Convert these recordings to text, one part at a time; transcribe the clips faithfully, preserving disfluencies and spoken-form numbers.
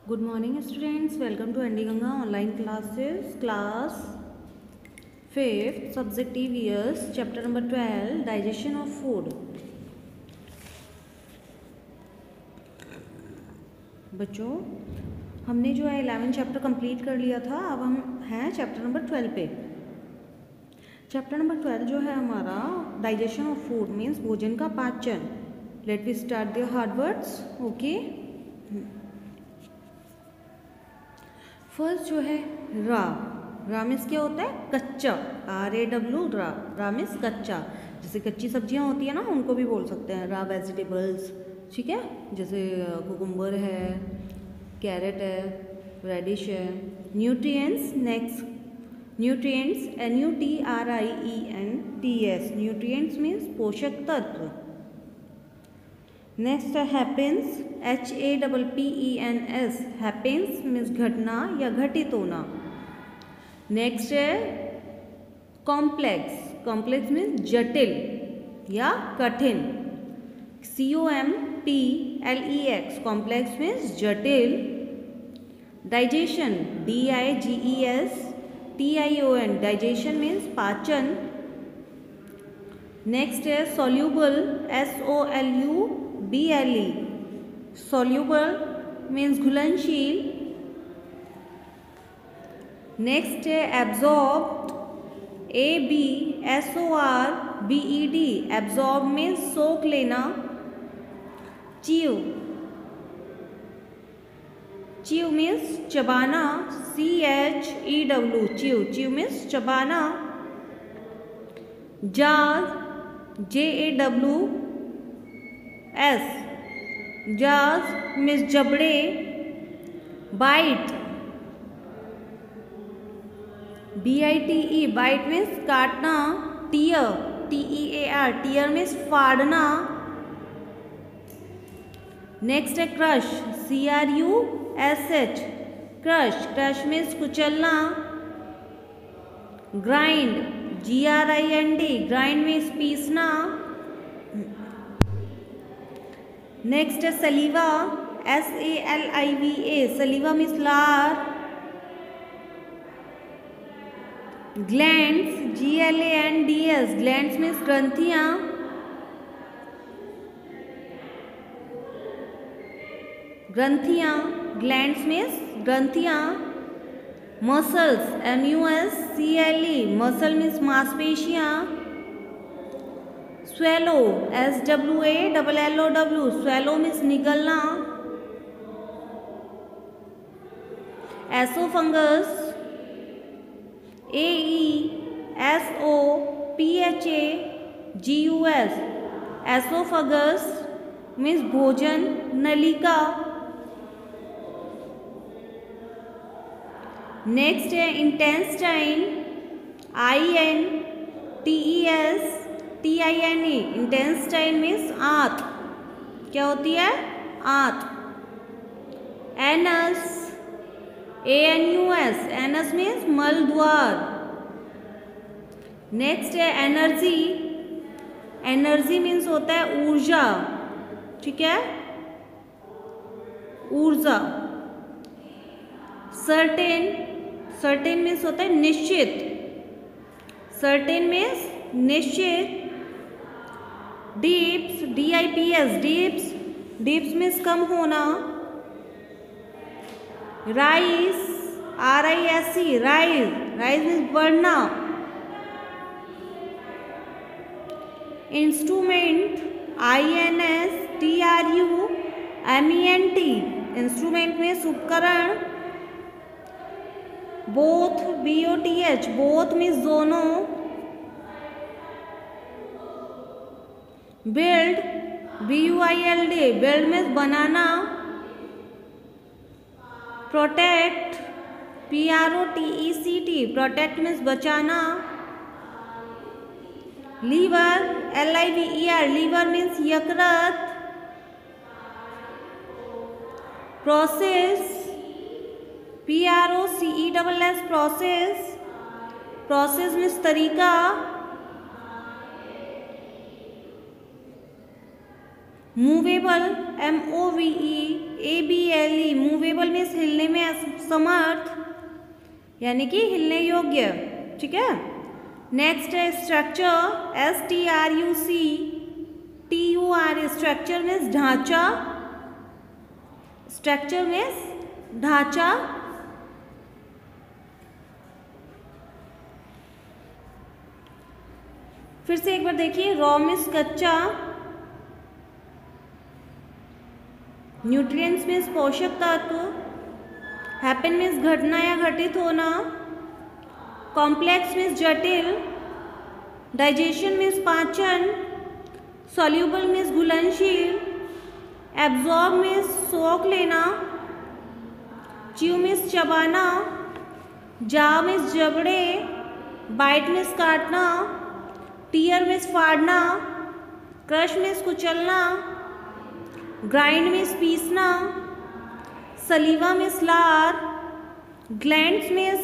Good morning students, welcome to Andy Ganga online classes, class fifth, subject E V S, chapter number twelve, digestion of food. बच्चों हमने जो है eleven chapter complete कर लिया था, अब हम हैं चैप्टर नंबर ट्वेल्व पे। चैप्टर नंबर ट्वेल्व जो है हमारा डाइजेशन ऑफ फूड मीन्स भोजन का पाचन। Let we start the hard words. Okay, first जो है रा, रा मीन्स क्या होता है? कच्चा। आर ए डब्ल्यू रा, रा मीन्स कच्चा। जैसे कच्ची सब्जियां होती है ना, उनको भी बोल सकते हैं रा वेजिटेबल्स, ठीक है। जैसे कुकुम्बर है, कैरेट है, रेडिश है। Nutrients, next nutrients, N U T R I E N T S, nutrients means पोषक तत्व। नेक्स्ट है happens, H A double P E N S, happens means घटना या घटित होना। नेक्स्ट है कॉम्प्लेक्स, कॉम्प्लेक्स मीन्स जटिल या कठिन। C O M P L E X, complex means जटिल। Digestion, D I G E S T I O N, digestion means पाचन। नेक्स्ट है soluble, S O L U B L E, soluble means घुलनशील। Next है absorb, A B S O R B E D, absorb means सोख लेना। Chew, chew means चबाना, C H E W, chew, chew means चबाना। Jaws, J A W S, jaws means जबड़े। Bite, B I T E, bite means काटना। Tear, T E A R, tear means फाड़ना। Next है crush, C R U S H, crush, crush means कुचलना। Grind, G R I N D, grind means पीसना। Next है saliva, S A L I V A, saliva means लार। Glands, G L A N D S, glands means ग्रंथियां। ग्रंथियां, glands means ग्रंथियां। Muscles, M you S C L E, muscle means मांसपेशियां। Swallow, S W A double L O W, swallow means निगलना। Oesophagus, A E S O P H A G U S, oesophagus means भोजन नलिका। Next है intestine, I N T E S T I N E, intestine means आंत। क्या होती है? आंत। Anus, A N U S, anus means मल द्वार। नेक्स्ट है एनर्जी, एनर्जी मीन्स होता है ऊर्जा, ठीक है, ऊर्जा। सर्टेन, सर्टेन मीन्स होता है निश्चित, सर्टेन मीन्स निश्चित। Dips, D I P S, dips, dips means कम होना। Rise, R I S C, rise, rise means बढ़ना। Instrument, I N S T R U M E N T, instrument means उपकरण। Both, B O T H, both means दोनों। Build, B U I L D, build means बनाना। Protect, P R O T E C T, protect means बचाना। Liver, L I V E R, liver means यकृत। Process, P R O C E double S, process, process means तरीका। Movable, M O V E A B L E, movable means हिलने में समर्थ, यानी कि हिलने योग्य, ठीक है। नेक्स्ट है structure, S T R U C T U R, structure means ढांचा, स्ट्रक्चर मीन्स ढांचा। फिर से एक बार देखिए, रॉ मीन्स कच्चा, न्यूट्रिएंट्स मीन्स पोषक तत्व, हैपन मीन्स घटना या घटित होना, कॉम्प्लेक्स मीन्स जटिल, डाइजेशन मीन्स पाचन, सॉल्यूबल मीन्स घुलनशील, एब्जॉर्ब मीन्स सोख लेना, च्यू मीन्स चबाना, जा मीन्स जबड़े, बाइट मीन्स काटना, टीयर मीन्स फाड़ना, क्रश मीन्स कुचलना, ग्राइंड मीन्स पीसना, सलीवा मीन्स लार, ग्लैंड्स मीन्स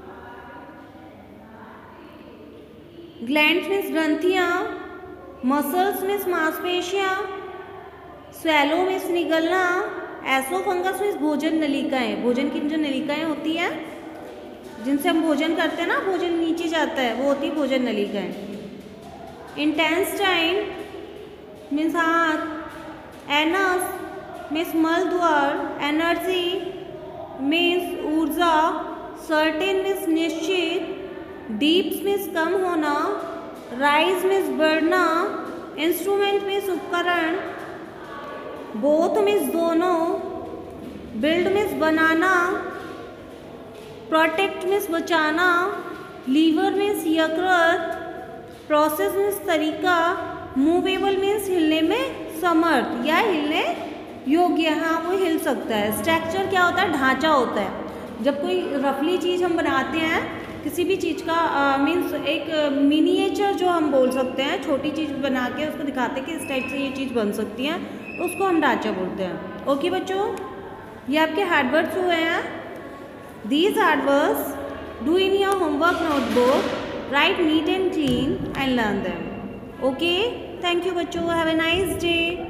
ग्लैंड्स मीन्स ग्रंथियाँ, मसल्स मीन्स मांसपेशियाँ, स्वेलो मीन्स निगलना, एसोफंगस मीन्स भोजन नलिकाएं, भोजन की जो नलिकाएं होती हैं जिनसे हम भोजन करते हैं ना, भोजन नीचे जाता है, वो होती भोजन नलिकाएं। इंटेस्टाइन मीन्स आँख, एनस मीन्स मल द्वार, एनर्जी मीन्स ऊर्जा, सर्टेन मीन्स निश्चित, डीप्स मीन्स कम होना, राइज मीन्स बढ़ना, इंस्ट्रूमेंट मीन्स उपकरण, बोथ मीन्स दोनों, बिल्ड मीन्स बनाना, प्रोटेक्ट मीन्स बचाना, लीवर मीन्स यकृत, प्रोसेस मीन्स तरीका, मूवेबल मीन्स हिलने में समर्थ या हिलने योग्य, हाँ वो हिल सकता है। स्ट्रक्चर क्या होता है? ढांचा होता है। जब कोई रफली चीज़ हम बनाते हैं किसी भी चीज़ का, मीन्स एक मिनिएचर जो हम बोल सकते हैं, छोटी चीज़ बना के उसको दिखाते हैं कि इस टाइप से ये चीज़ बन सकती है, तो उसको हम ढांचा बोलते हैं। ओके बच्चों, ये आपके हार्ड वर्ड्स हुए हैं। These hard words do in your homework notebook, write neat and clean and learn them. Okay, thank you बच्चों, have a nice day.